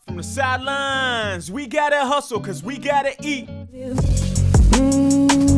From the sidelines, we gotta hustle cause we gotta eat.